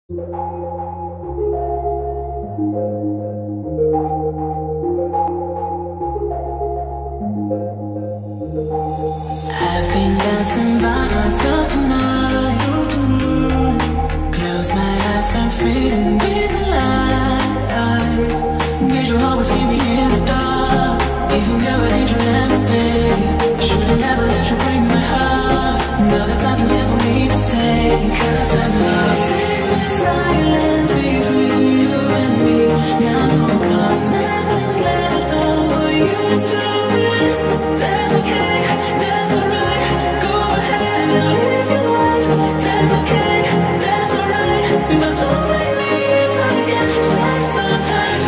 I've been dancing by myself tonight. Close my eyes, I'm fading with the lights. Did you always leave me in the dark? If you never did, you let me stay. I should've never let you break my heart. No, there's nothing left for me to say, 'cause I'm lost in the silence between you and me. Now no come, nothing's left of what used to be. That's okay, that's alright. Go ahead and live your life. That's okay, that's alright. But don't blame me if I get sad sometimes.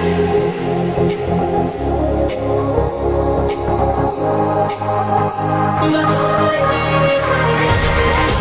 But don't blame me if I get sad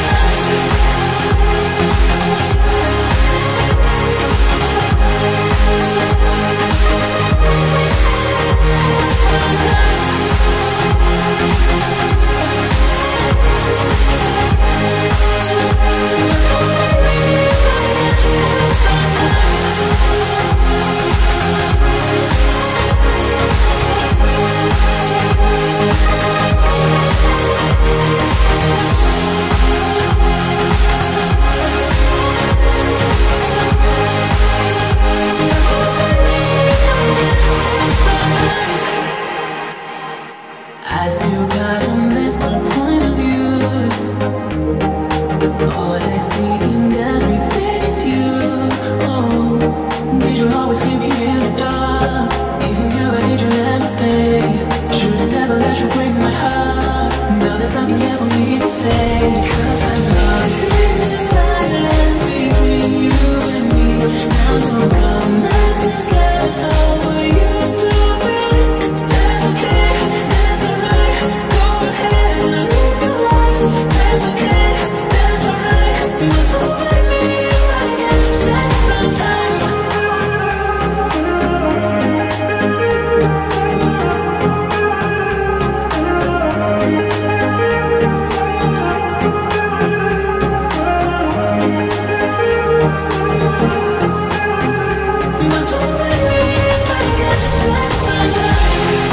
I still gotta miss the point of view. All I see in everything is you. Oh, did you always leave me in the dark? If you knew it, did you let me stay? Should've never let you break my heart. Now there's nothing left for me to say, 'cause I'm lost in the silence between you and me. Now no come, nothing's left of what used to be. That's okay, that's alright. Go ahead and live your life. That's okay, that's alright. But don't blame me if I get sad sometimes. But don't blame me if I get sad sometimes.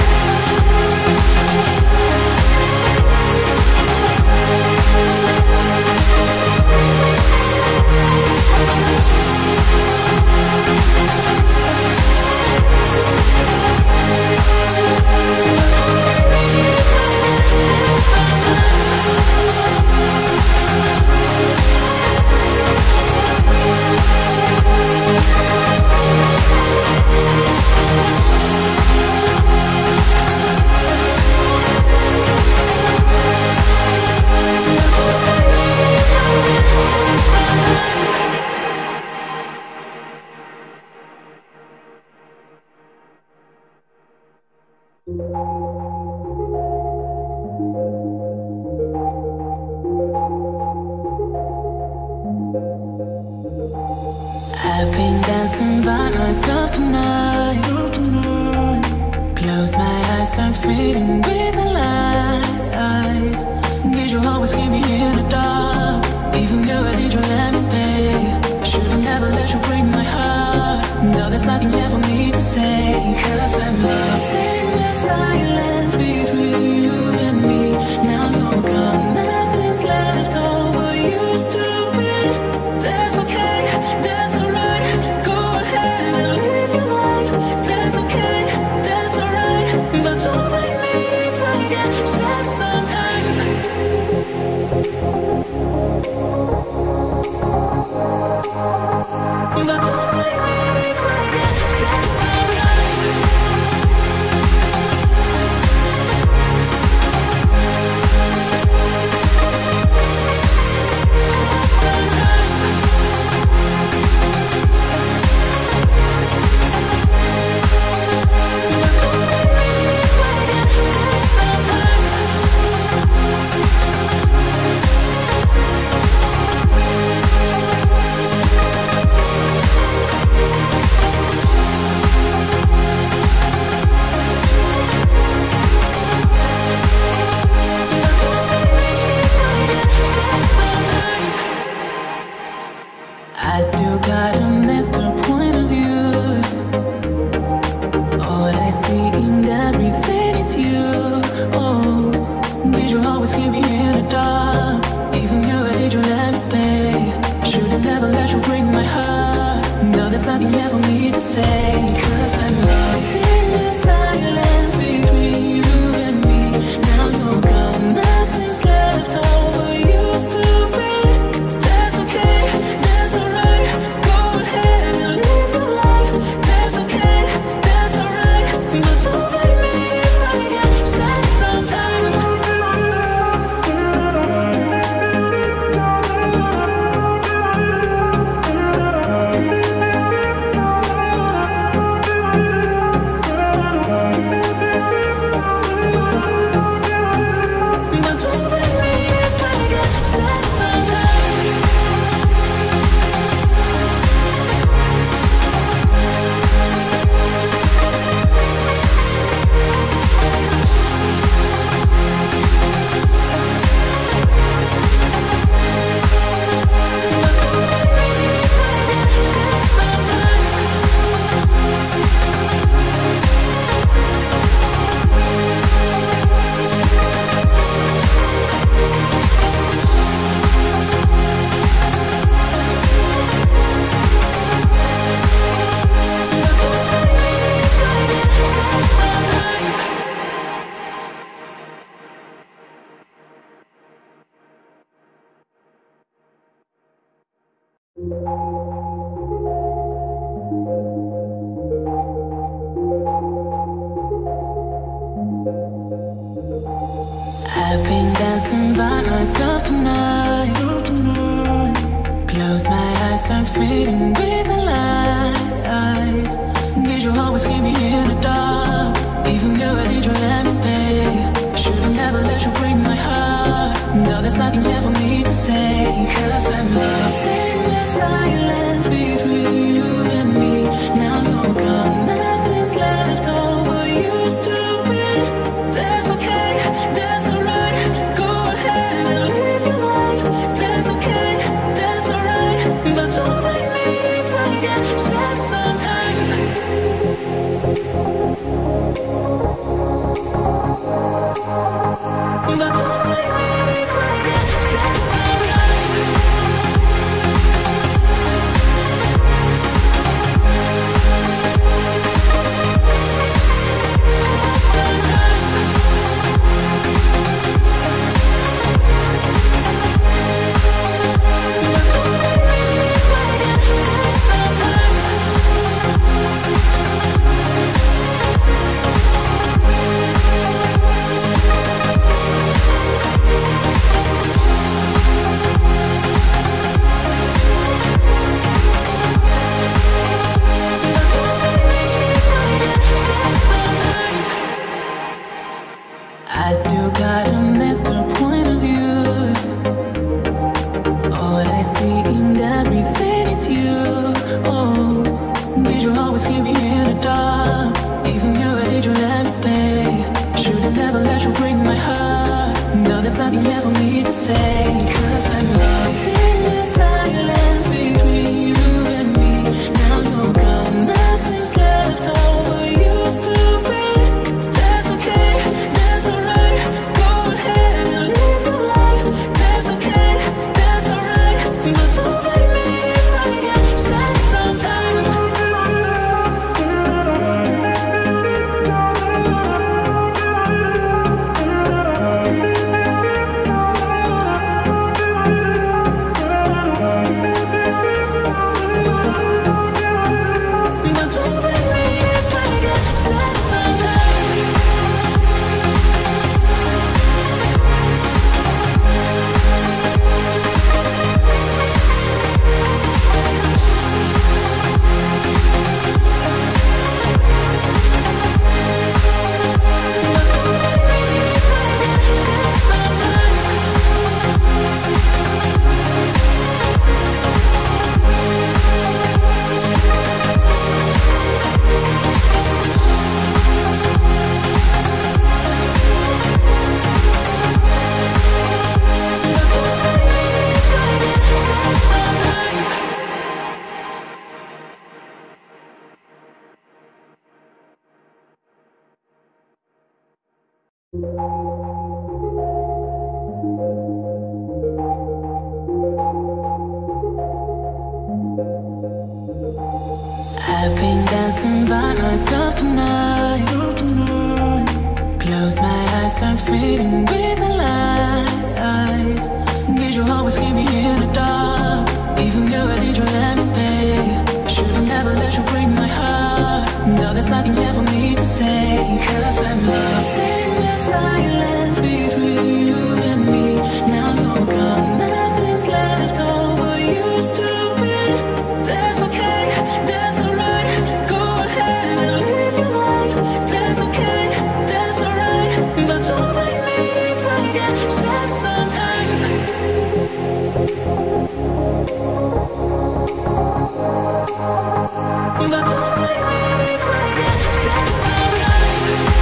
I've been dancing by myself tonight. Close my eyes, I'm fading with the lights. Did you always keep me in the dark? If you knew it, did you let me stay? Should've never let you break my heart. No, there's nothing left for me to say, 'cause I'm lost in the silence between you and me. Now no come, nothing's left of what used to be. That's okay, that's alright. Go ahead and live your life. That's okay, that's alright. But don't blame me if I get sad sometimes. But don't blame me if I get sad sometimes. I still gotta miss the point of view. All I see in everything is you. Oh, did you always keep me in the dark? Even you, did you let me stay? Should've never let you break my heart. No, there's nothing left for me to say. 'Cause I'm lost in the silence between you and me. Now you're gone, nothing's left over you to bring. That's okay, that's alright. Go ahead and live your life. That's okay, that's alright. But don't blame me if I get sad sometimes. I've been dancing by myself tonight. Close my eyes, I'm fading with the lights. Did you always keep me in the dark? Even though did you let me stay? Should've never let you break my heart. No, there's nothing left for me to say. 'Cause I'm lost in the silence between you and me. Now you're gone, nothing's left over you to be. That's okay, that's alright. Go ahead and live your life. That's okay, that's alright. But don't blame me if I get sad sometimes. But don't blame me if I get sad sometimes. dancing by myself tonight. Close my eyes, I'm fading with the lights. Did you always keep me in the dark? Even though I did you let me stay? Should've never let you break my heart. No, there's nothing left for me to say, 'cause I'm lost in the silence between you and me. Now you're gone, nothing's left over used to be. That's okay, that's alright. Go ahead and live your life. That's okay, that's alright. But don't blame me if I get sad sometimes. But don't blame me if I get sad sometimes.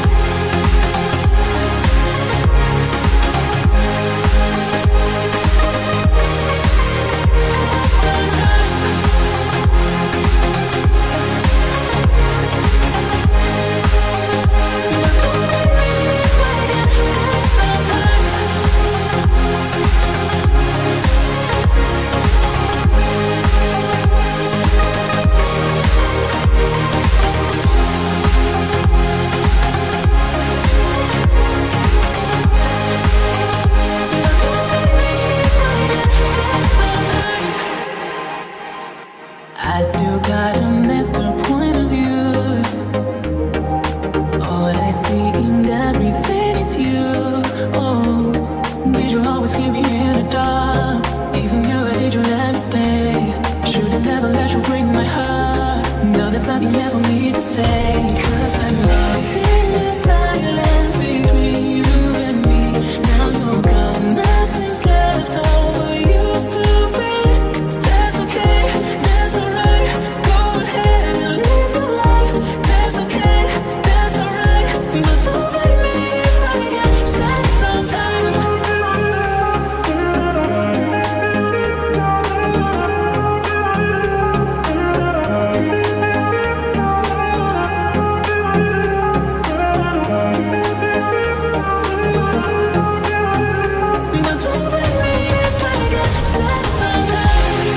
I still gotta miss the point of view. All I see in everything is you. Oh, did you always keep me in the dark? Even you, did you let me stay? Should've never let you break my heart. No, there's nothing left for me to say, 'cause I'm lost in the silence between you and me. Now you're gone, nothing's left over used to be. That's okay, that's alright. Go ahead and live your life. That's okay, that's alright. But don't blame me if I get sad sometimes. But don't blame me if I get sad sometimes.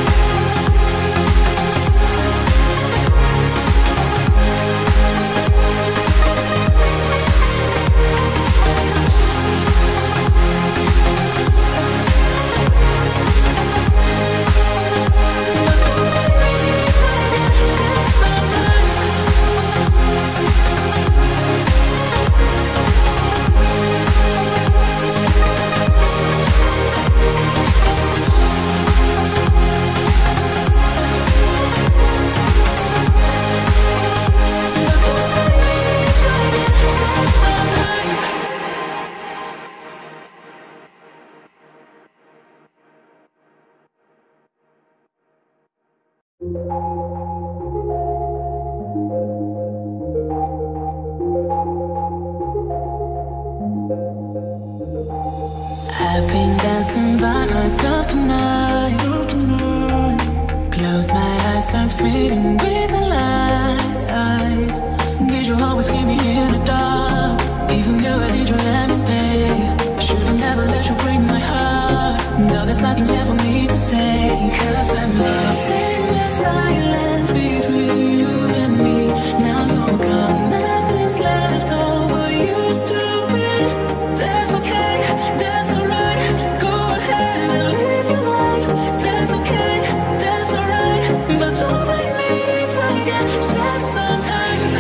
I've been dancing by myself tonight. Close my eyes, I'm fading with the lights. Did you always keep me in the dark? Even though I did you let me stay? Should've never let you break my heart. No, there's nothing left for me to say, 'cause I'm lost in the silence between you and me. Now you're gone, nothing's left over used to be. That's okay, that's alright. Go ahead and live your life. That's okay, that's alright. But don't blame me if I get sad sometimes.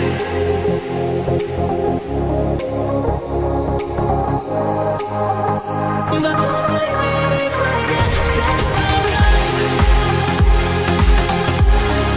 But don't blame me if I get sad sometimes.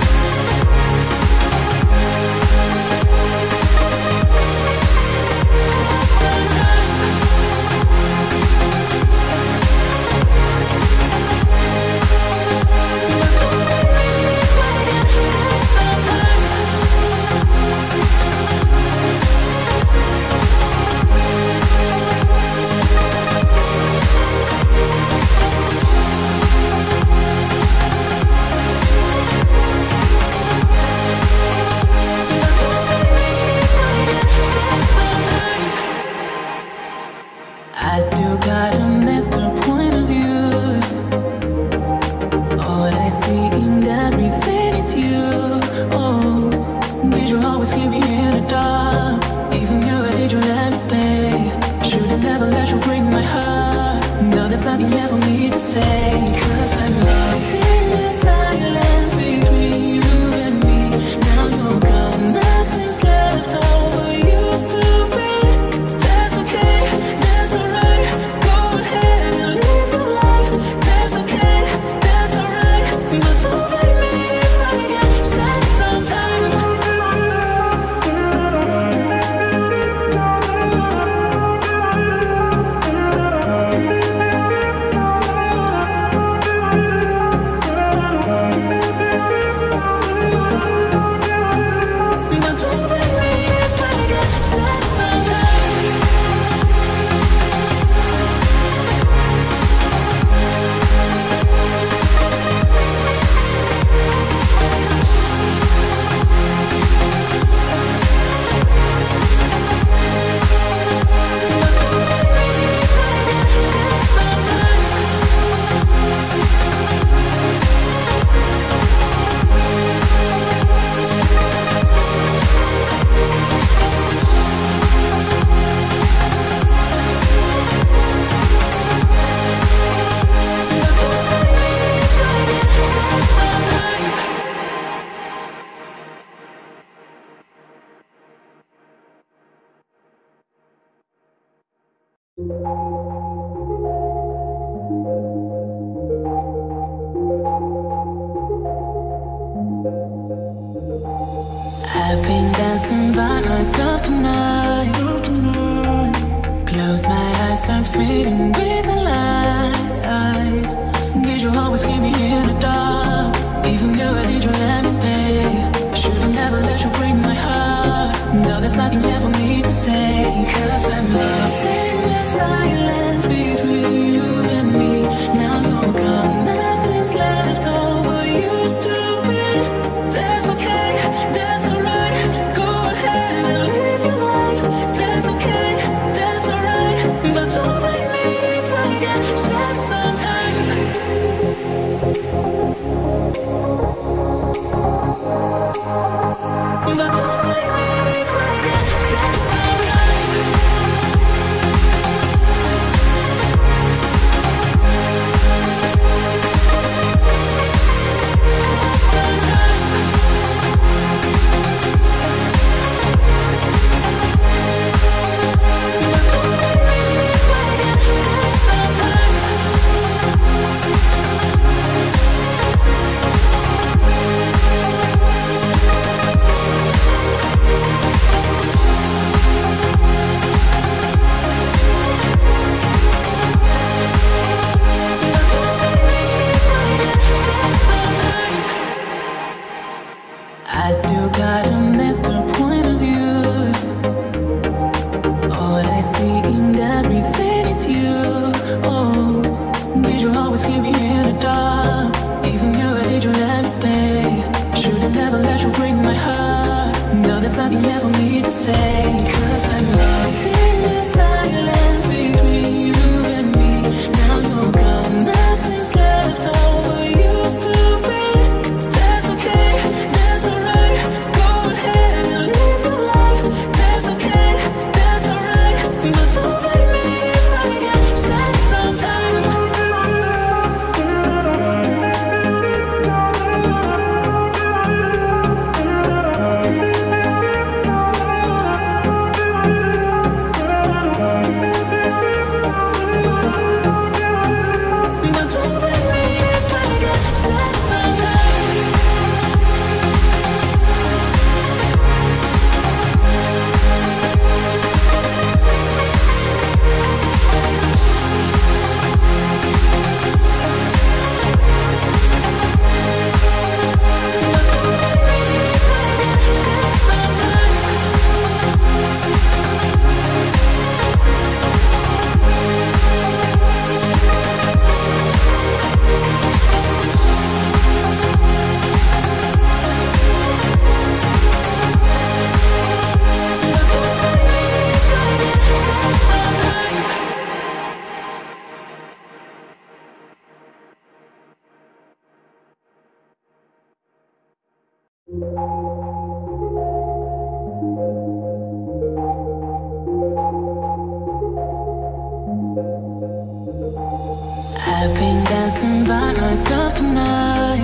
I've been dancing by myself tonight. Close my eyes, I'm fading with the lights. Did you always keep me in the dark? Even though did you let me stay? Should've never let you break my heart. No, there's nothing left for me to say, 'cause I'm lost in the silence between you and me. Now you're gone, nothing's left over used to be. That's okay, that's alright. Go ahead and live your life. That's okay, that's alright. But don't blame me if I get sad sometimes. But don't blame me if I get sad sometimes. I still gotta miss the point of view. All I see in everything is you. Oh, did you always keep me in the dark? Even you, did you let me stay? Should've never let you break my heart. No, there's nothing left for me to say, 'cause I'm lost in the silence between you and me. Now you're gone, nothing's left over used to be. That's okay, that's alright. Go ahead and live your life. That's okay, that's alright. But don't blame me if I get sad sometimes. But don't blame me if I get sad sometimes. I've been dancing by myself tonight.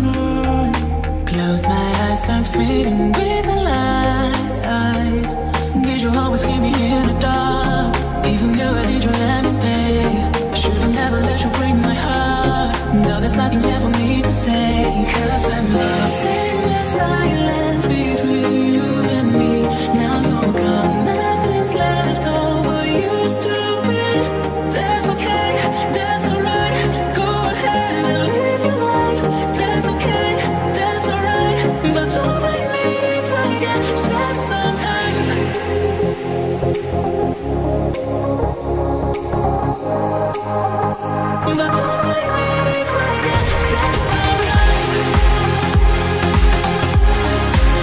Close my eyes, I'm fading with the lights. Did you always keep me in the dark? Even though did you let me stay? Should've never let you break my heart. No, there's nothing left for me to say, 'cause I'm lost in the silence between you and me. Now you're gone, nothing's left over used to be. That's okay, that's alright. Go ahead and live your life. That's okay, that's alright. But don't blame me if I get sad sometimes. But don't blame me if I get sad sometimes.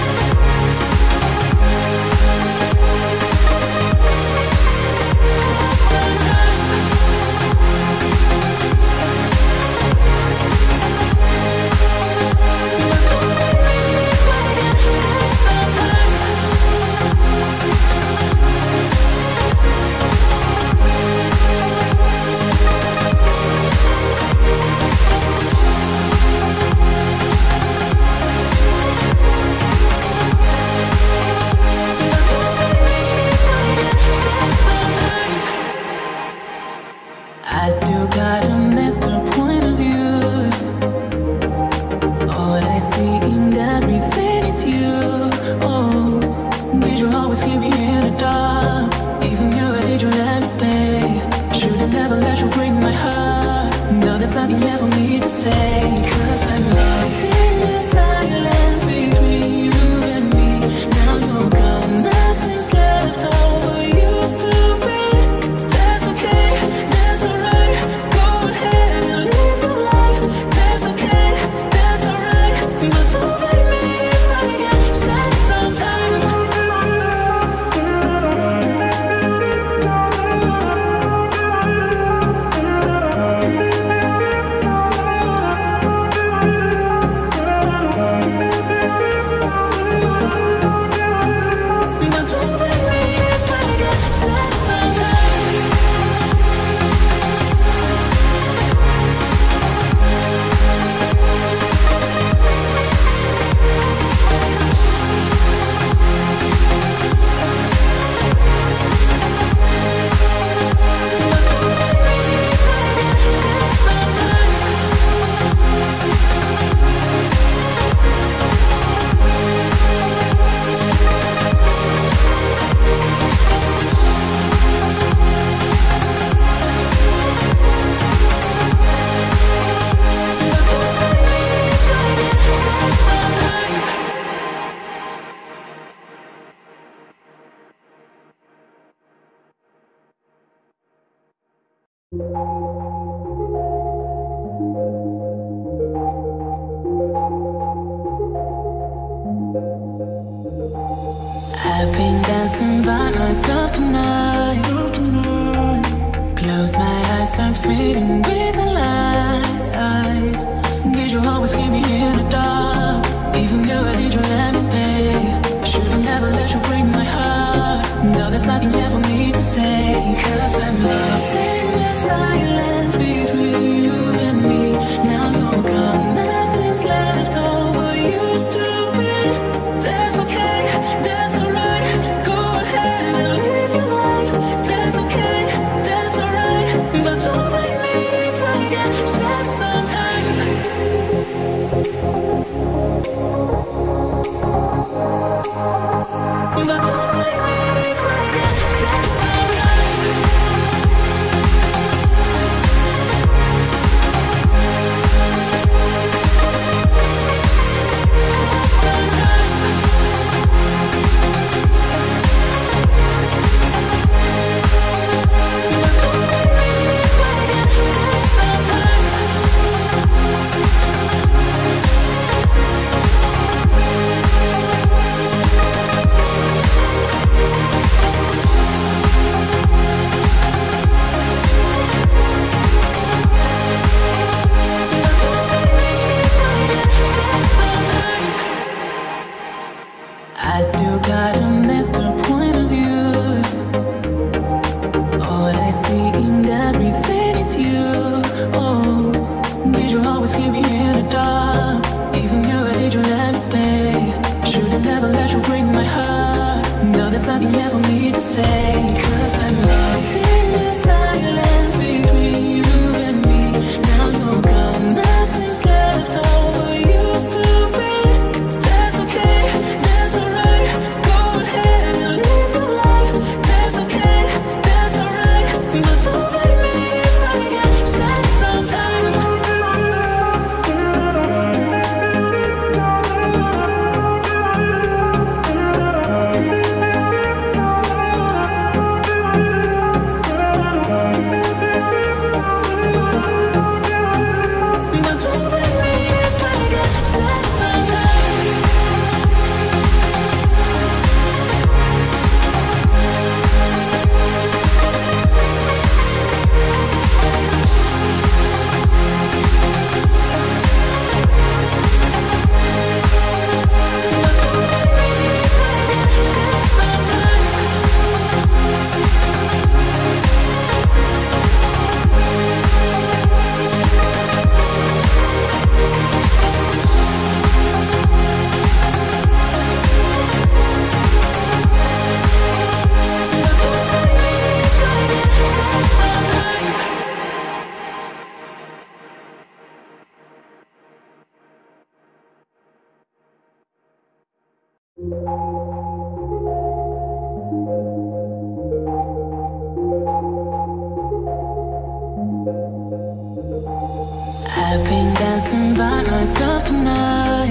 I've been dancing by myself tonight. Close my eyes, I'm fading with the lights. Did you always keep me in the dark? Even though I did you let me stay? Should've never let you break my heart. No, there's nothing left for me to say, 'cause I'm lost in the silence between you and me. Now you're gone, nothing's left over used to be. That's okay, that's alright. Go ahead and live your life. That's okay, that's alright. But don't make me forget. Said sometimes. But don't make me forget. Said sometimes. I still gotta miss the point of view. All I see in everything is you. Oh, did you always keep me in the dark? Even you, did you let me stay? Should've never let you break my heart. No, there's nothing left for me to say, 'cause I'm lost in the silence between you and me. Now you're gone, nothing's left over used to be. That's okay, that's alright. Go ahead and live your life. That's okay, that's alright. But don't make me forget. Said sometimes. But don't make me forget. Said sometimes. I've been dancing by myself tonight.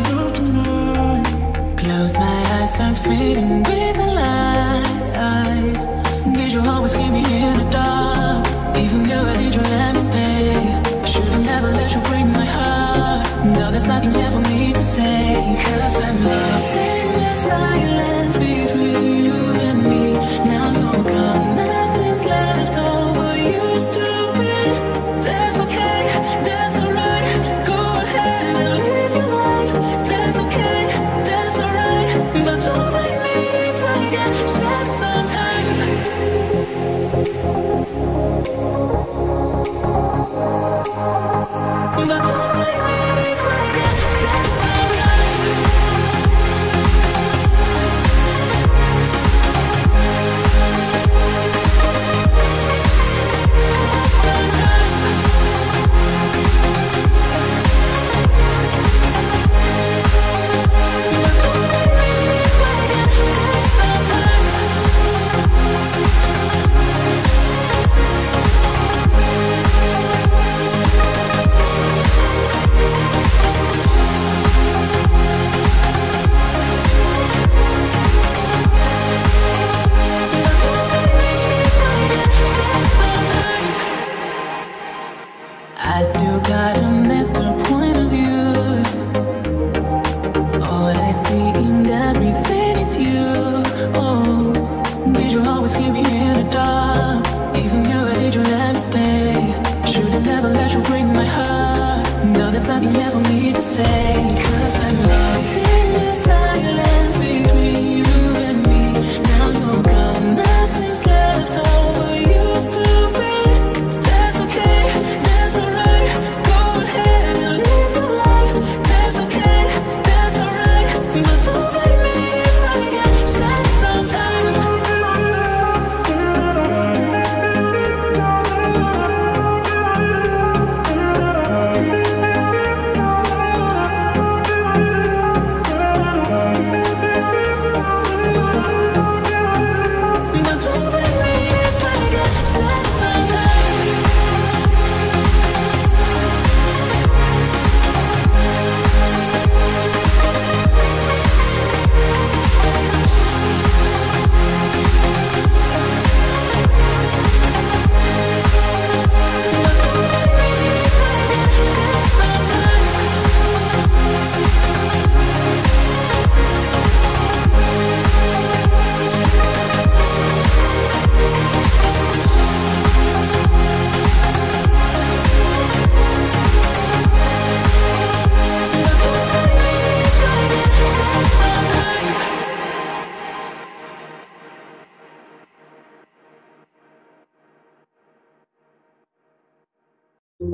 Close my eyes, I'm fading with the lights. Did you always keep me in the dark? Even though I did you let me stay? Should've never let you break my heart. No, there's nothing left for me to say, 'cause I'm lost in the silence between you and me. Now you're gone, nothing's left over used to be. That's okay, that's alright. Go ahead and live your life. That's okay, that's alright. But don't make me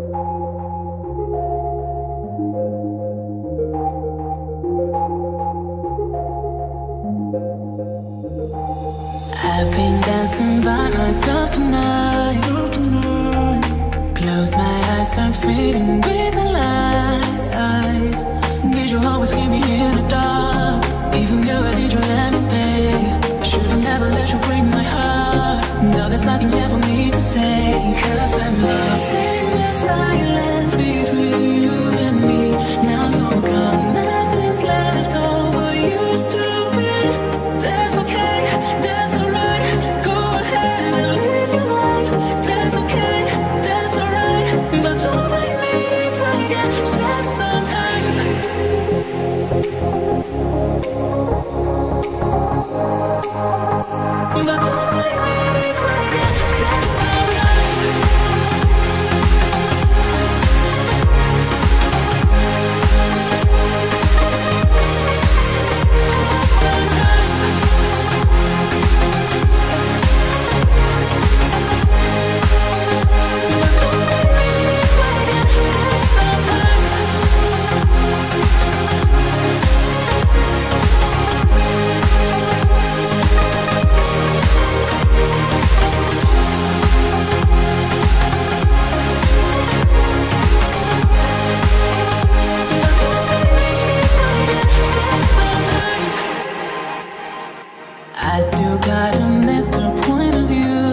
I've been dancing by myself tonight. Close my eyes, I'm fading with the lights. Did you always keep me in the dark? Even though I did, you let me stay. Should've never let you break my heart. No, there's nothing left for me to say, 'cause I'm lost in the silence between you and me. Now you're gone, nothing's left of what used to be. That's okay, that's alright. Go ahead and live your life. That's okay, that's alright. But don't make me forget that sometimes. But don't make me forget that I still gotta miss the point of view.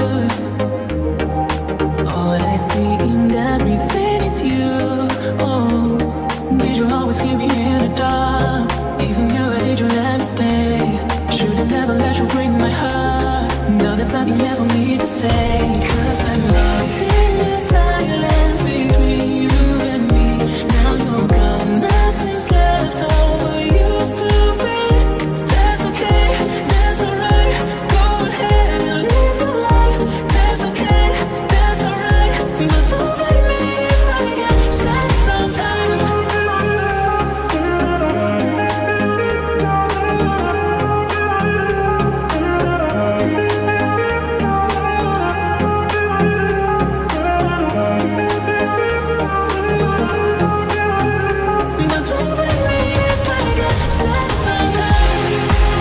All I see in everything is you. Oh, did you always keep me in the dark? Even you, did you let me stay? Should've never let you break my heart. No, there's nothing left for me to say, 'cause I'm lost in the silence between you and me. Now you're gone, nothing's left of what used to be. That's okay, that's alright. Go ahead and live your life. That's okay, that's alright. But don't make me forget that sometimes. But don't make me forget that sometimes.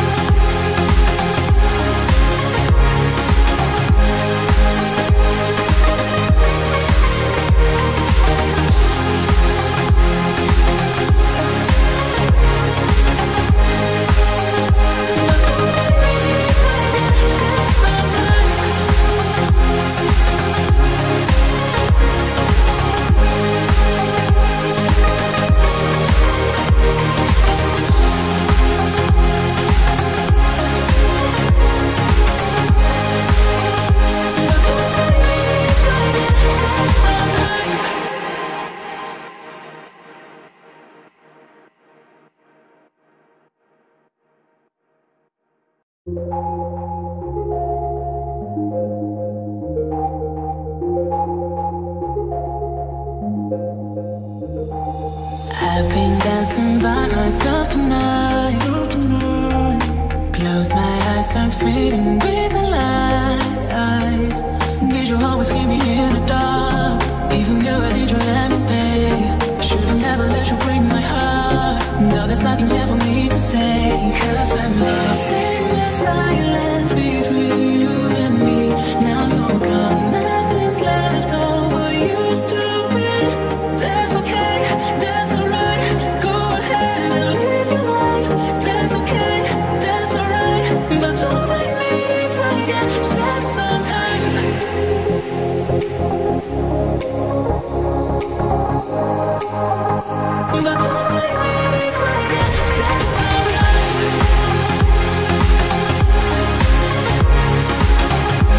I've been dancing by myself tonight. Close my eyes, I'm fading with the lights. Did you always keep me in the dark? Even though I did, you let me stay. Should've never let you break my heart. No, there's nothing left for me to say, 'cause I'm lost in the silence between you and me. Now you're gone, nothing's left of what used to be. That's okay, that's alright. Go ahead and live your life. That's okay, that's alright. But don't make me forget that sometimes. But don't make me forget that sometimes.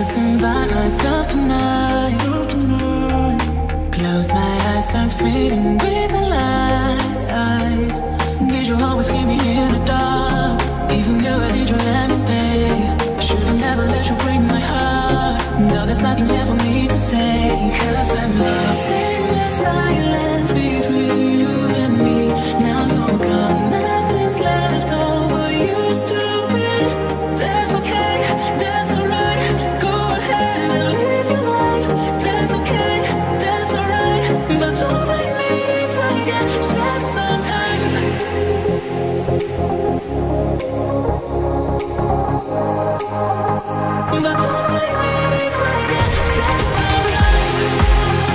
dancing by myself tonight. Close my eyes, I'm fading with the lights. Did you always keep me in the dark? Even though did you let me stay? Should've never let you break my heart. No, there's nothing left for me to say, 'cause I'm lost in the silence between you and me. Now you're gone, nothing's left over used to be. That's okay, that's alright. Go ahead and live your life. That's okay, that's alright. But don't blame me if I get sad sometimes. But don't blame me if I get sad sometimes.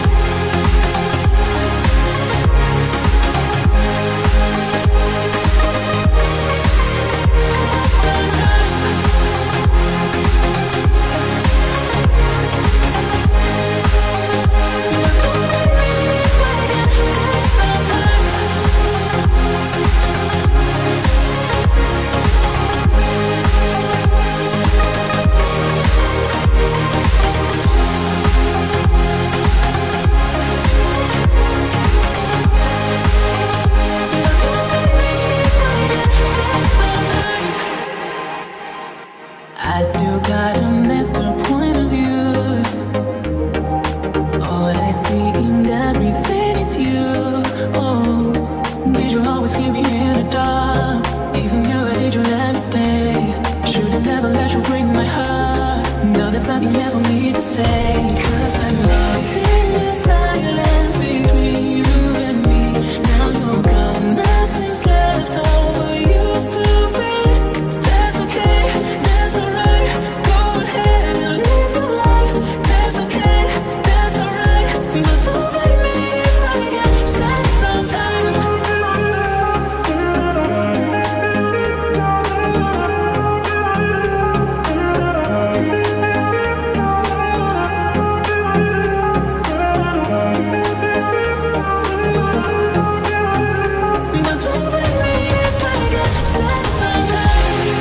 I still gotta miss the point of view. All I see in everything is you. Oh, did you always keep me in the dark? Even you, did you let me stay? Should've never let you break my heart. No, there's nothing left for me to say, 'cause I'm lost in the silence between you and me. Now you're gone, nothing's left over used to be. That's okay, that's alright. Go ahead and live your life. That's okay, that's alright. But don't blame me if I get sad sometimes. But don't blame me if I get sad sometimes.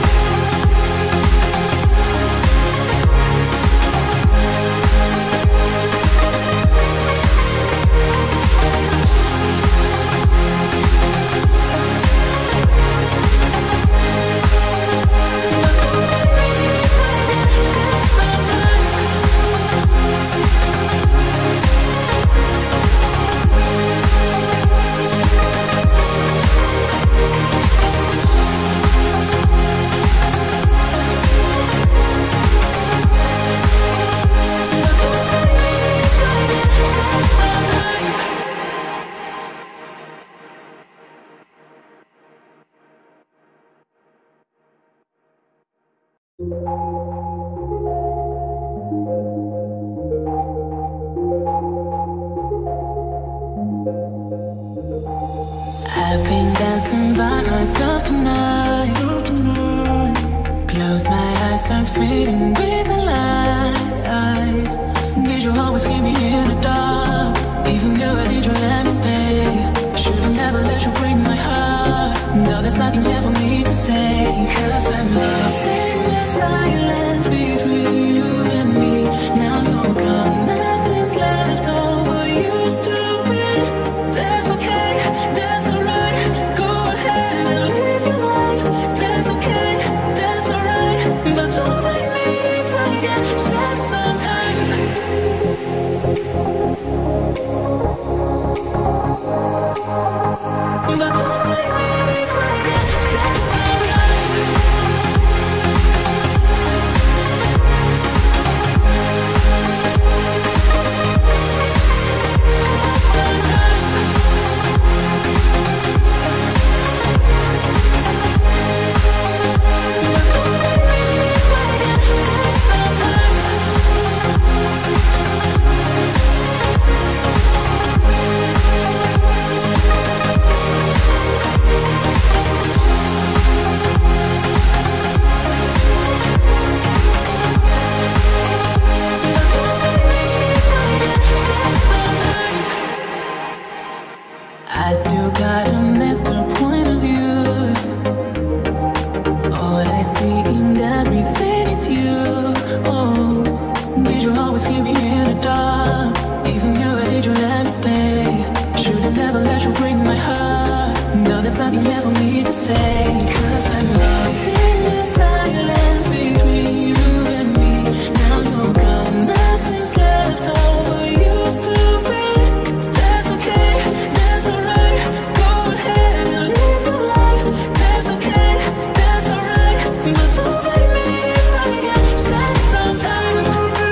I've been dancing by myself tonight. Close my eyes, I'm fading with the lights. Did you always keep me in the dark? Even though did you let me stay? Should've never let you break my heart. No, there's nothing left for me to say, 'cause I'm lost in the silence between you and me. Now you're gone, nothing's left over used to be. That's okay, that's alright. Go ahead and live your life. That's okay, that's alright. But don't blame me if I get sad sometimes. But don't blame me if I get sad sometimes. never need to say. 'Cause I'm lost in the silence between you and me. Now you're gone, nothing's left over used to be. That's okay, that's alright. Go ahead and live your life. That's okay, that's alright. But don't blame me if I get sad sometimes.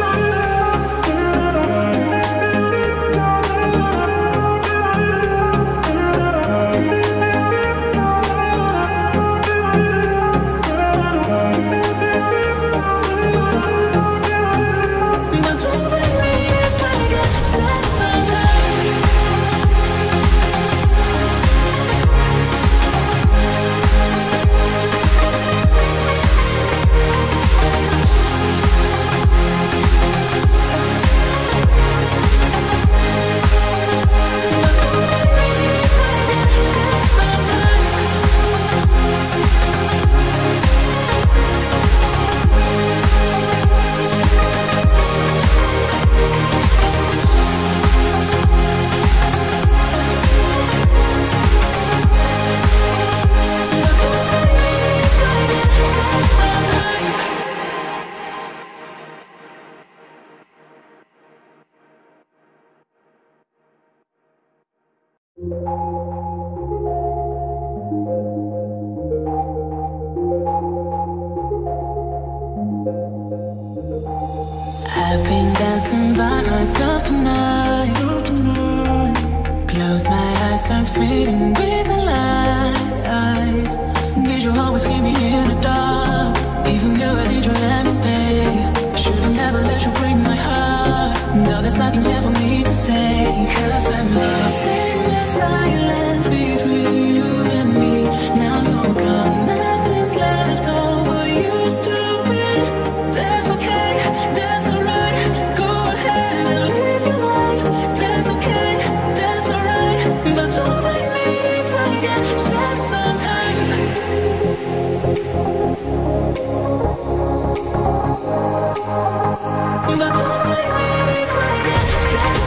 But don't blame me if I get sad sometimes. I've been dancing by myself tonight. Close my eyes, I'm fading with the lights. Did you always keep me in the dark? Even though I did you let me stay? Should've never let you break my heart. No, there's nothing left for me to say. 'Cause I'm lost in the silence between you and me. Now you're gone, nothing's left over used to be. That's okay, that's alright. Go ahead and live your life. That's okay, that's alright. But don't blame me if I get sad sometimes. But don't blame me if I get sad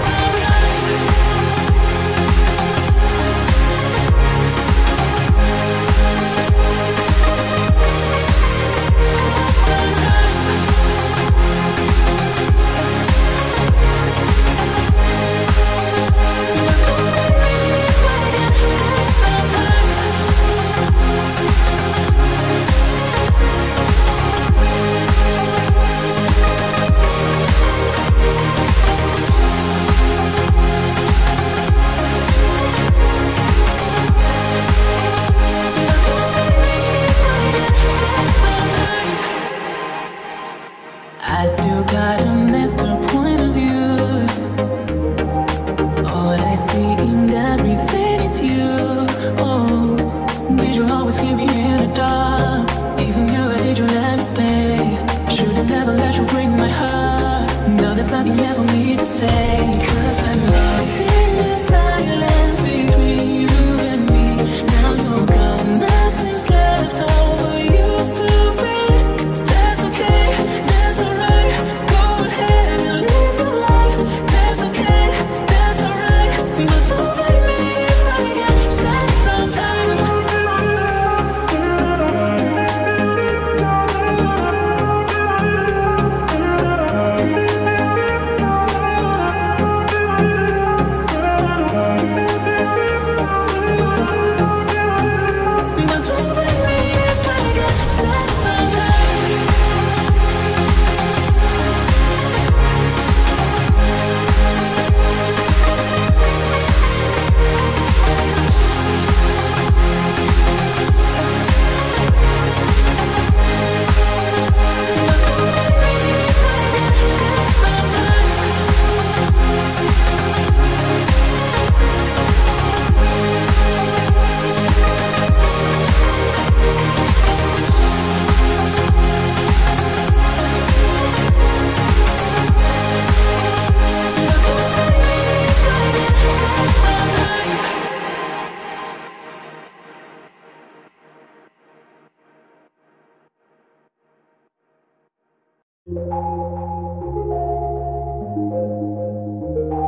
I still gotta miss the point of view. All I see in everything is you. Oh, did you always keep me in the dark? Even you, did you let me stay? Should've never let you break my heart. No, there's nothing left for me to say. 'Cause I'm lost in the silence between you and me. Now you're gone, nothing's left over used to be. That's okay, that's alright. Go ahead and live your life. That's okay, that's alright. But don't blame me if I get sad sometimes. But don't blame me if I get sad sometimes.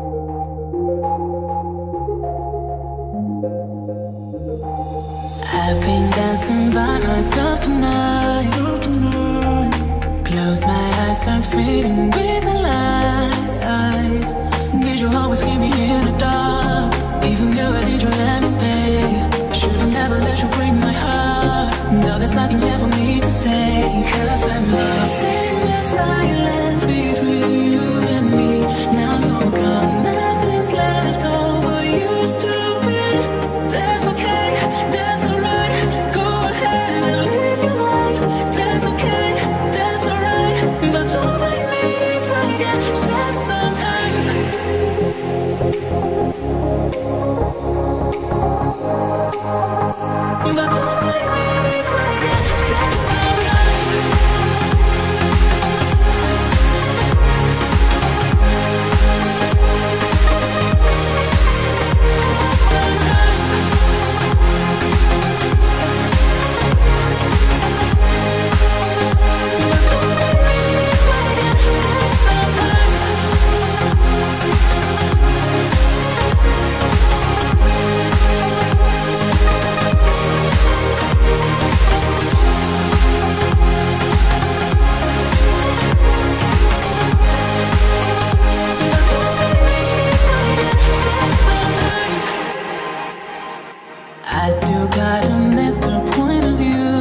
I've I've been dancing by myself tonight. Close my eyes, I'm fading with the lights. Did you always keep me in the dark? Even though I did, you let me stay. Should've never let you break my heart. No, there's nothing left for me to say, 'cause I'm lost in the silence between you and me. Now you're gone, nothing's left over used to be. That's okay, that's alright. Go ahead and live your life. That's okay, that's alright. But don't blame me if I get sad sometimes. But don't blame me if I get sad I still gotta miss the point of view.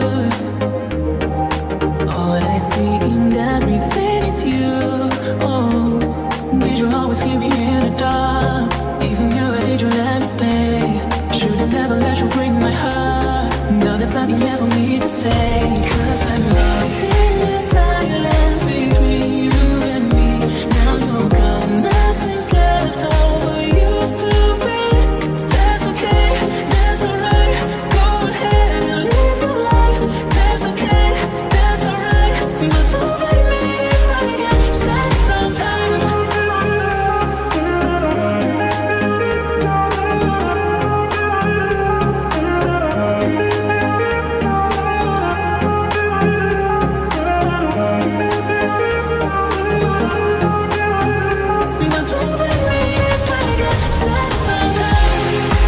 All I see in everything is you. Oh, did you always keep me in the dark? Even you, did you let me stay? Should've never let you break my heart. No, there's nothing left for me to say, 'cause I'm lost in the silence between you and me. Now you're gone, nothing's left over used to be. That's okay, that's alright. Go ahead and live your life. That's okay, that's alright. But don't blame me if I get sad sometimes. But don't blame me if I get sad sometimes.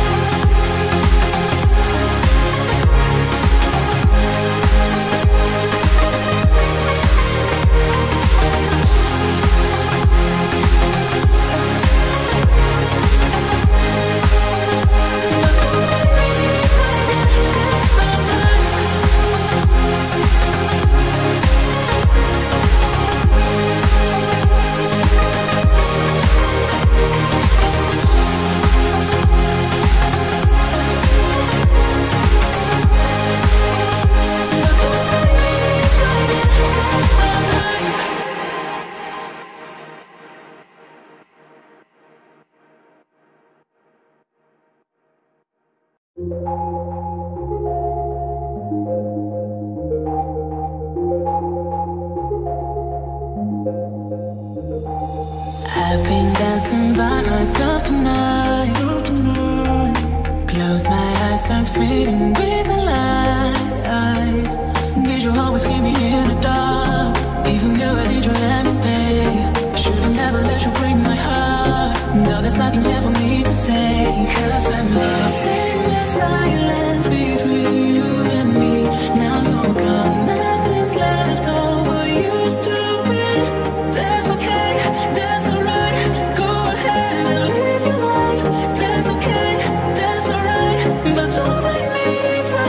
I've been dancing by myself tonight. Close my eyes, I'm fading with the lights. Did you always keep me in the dark? Even though I did, you let me stay. Should've never let you break my heart. No, there's nothing left for me to say, 'cause I'm lost in the silence between you and me. Now you're gone, nothing's left over used to be. That's okay, that's alright. Go ahead and live your life. That's okay, that's alright. But don't blame me if I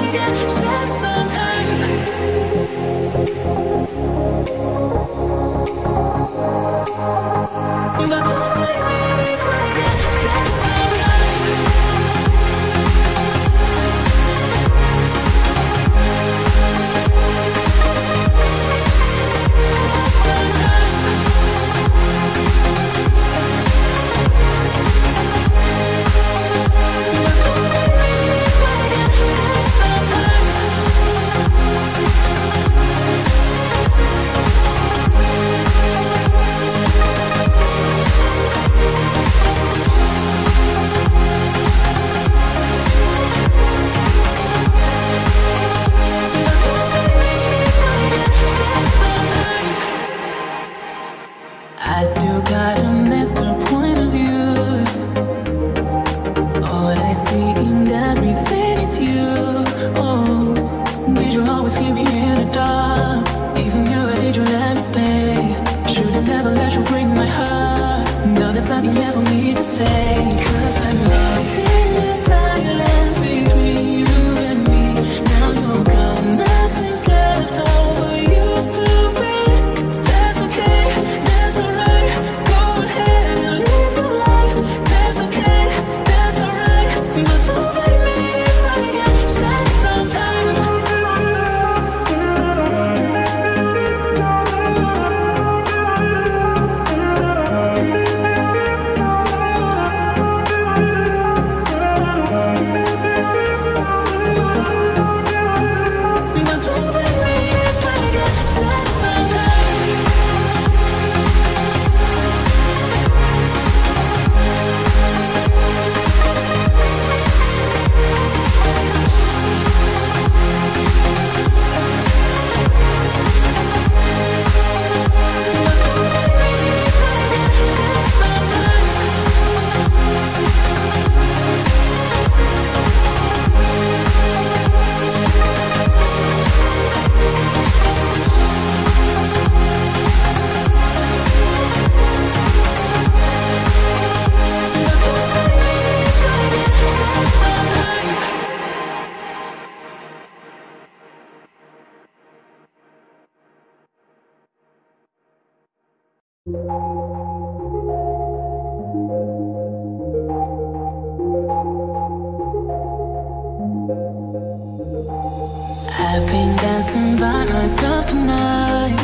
I've been dancing by myself tonight.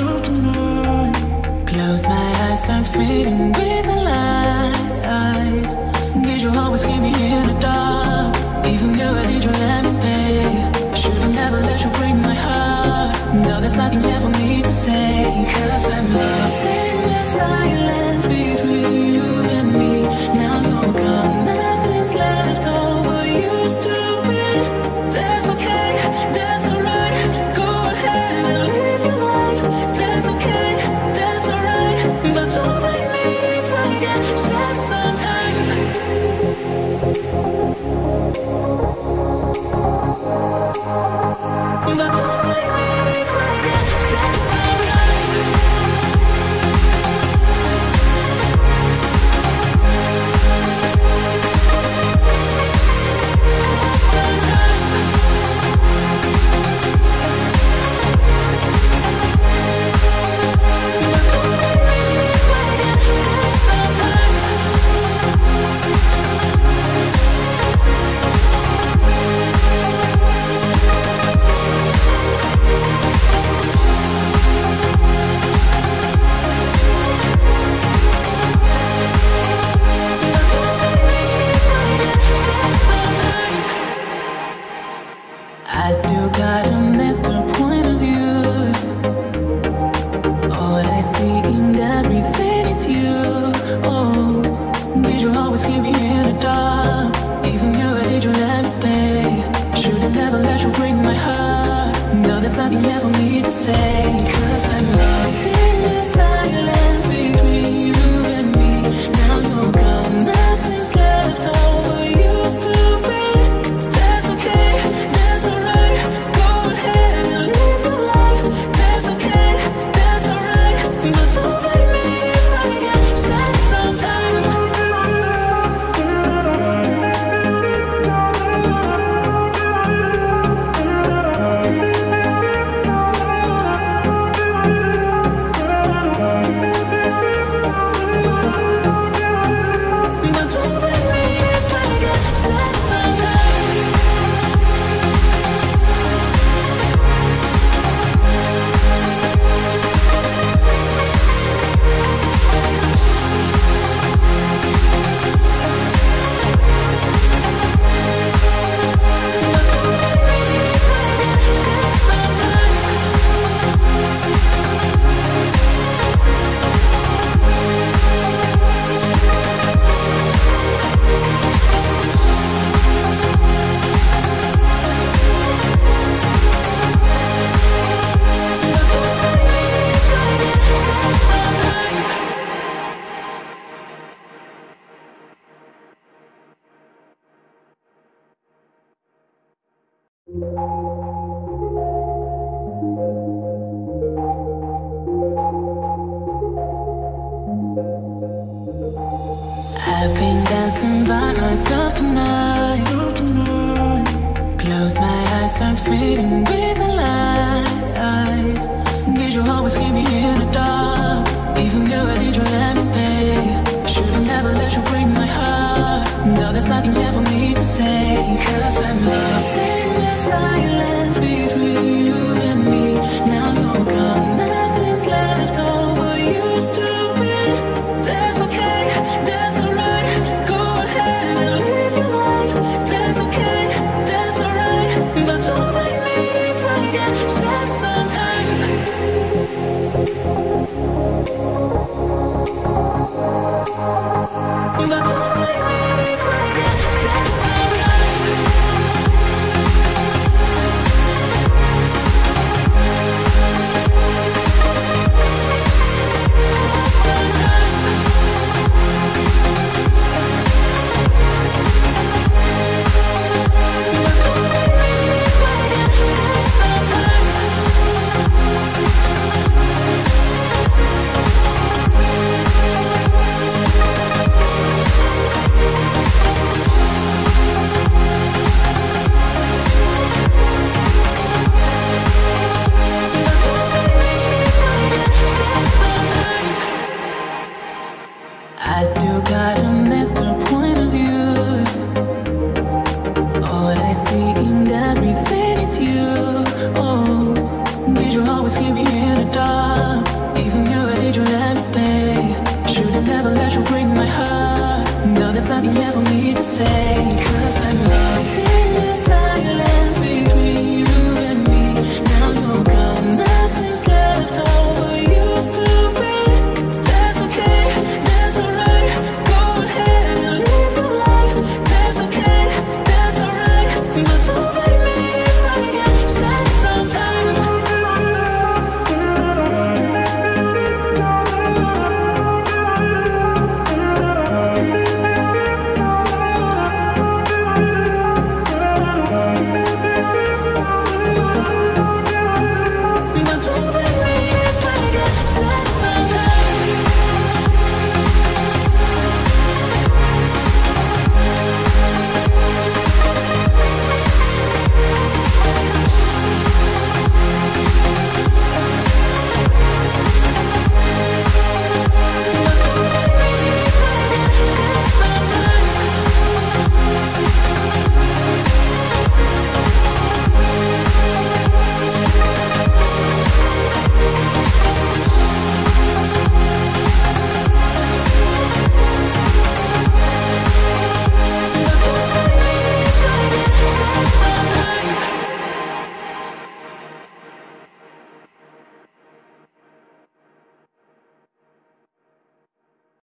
Close my eyes, I'm fading with the lights. Did you always keep me in the dark? Even though did you let me stay? Should've never let you break my heart. No, there's nothing left for me to say, 'cause I'm lost in the silence between you and me. Now you're gone, nothing's left over used to be. That's okay, that's alright. Go ahead and live your life. That's okay, that's alright. But don't blame me if I get sad sometimes. But don't blame me if I get sad sometimes. I still gotta miss the point of view. All I see in everything is you. Oh, did you always keep me in the dark? Even you, did you let me stay? Should've never let you break my heart. No, there's nothing left for me to say, 'cause I'm lost in the silence between you and me. Now you're gone, nothing's left over used to be. That's okay, that's alright. Go ahead and live your life. That's okay, that's alright. But don't blame me if I get sad sometimes. But don't blame me if I get sad sometimes. I've been dancing by myself tonight. Close my eyes, I'm fading with the lights. Did you always keep me in the dark? Even though did you let me stay? Should've never let you break my heart. No, there's nothing left for me to say, 'cause I'm lost in the silence between you and me. Now you're gone, nothing's left over used to be. That's okay, that's alright. Go ahead and live your life. That's okay, that's alright. But don't blame me if I get sad sometimes. But don't blame me